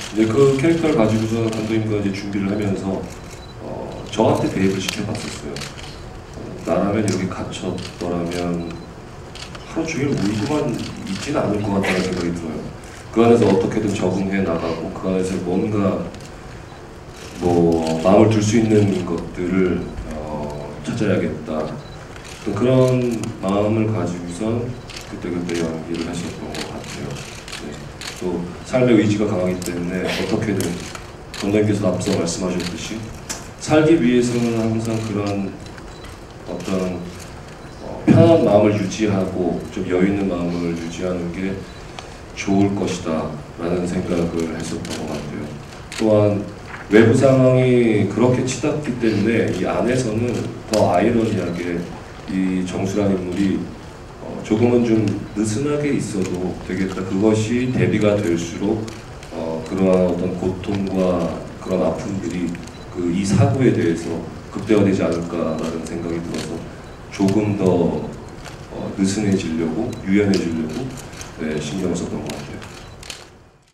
이제 그 캐릭터를 가지고서 감독님과 이제 준비를 하면서 저한테 대입을 시켜봤었어요. 나라면 이렇게 갇혔더라면 하루 종일 울고만 있지는 않을 것 같다는 생각이 들어요. 그 안에서 어떻게든 적응해 나가고 그 안에서 뭔가 뭐 마음을 둘 수 있는 것들을 찾아야겠다. 또 그런 마음을 가지고선 그때그때 연기를 하셨던 것 같아요. 네. 또 삶의 의지가 강하기 때문에 어떻게든 감독님께서 앞서 말씀하셨듯이 살기 위해서는 항상 그런 어떤 편한 마음을 유지하고 좀 여유 있는 마음을 유지하는 게 좋을 것이다 라는 생각을 했었던 것 같아요. 또한 외부 상황이 그렇게 치닫기 때문에 이 안에서는 더 아이러니하게 이 정수라는 인물이 조금은 좀 느슨하게 있어도 되겠다. 그것이 대비가 될수록 그러한 어떤 고통과 그런 아픔들이 이 사고에 대해서 극대화되지 않을까라는 생각이 들어서 조금 더 느슨해지려고 유연해지려고 네, 신경을 썼던 것 같아요.